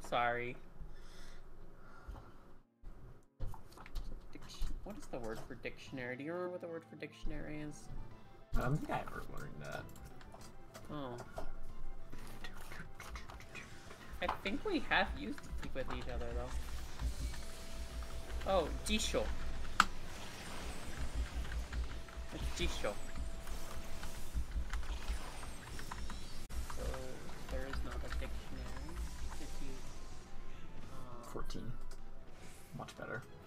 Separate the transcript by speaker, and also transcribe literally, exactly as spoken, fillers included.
Speaker 1: sorry. Dic- what is the word for dictionary? Do you remember what the word for dictionary is?
Speaker 2: I don't think I ever learned that.
Speaker 1: Oh. I think we have used it with each other, though. Oh, Jisho. It's Jisho. So, there is not a dictionary. If you... Uh,
Speaker 2: fourteen. Much better.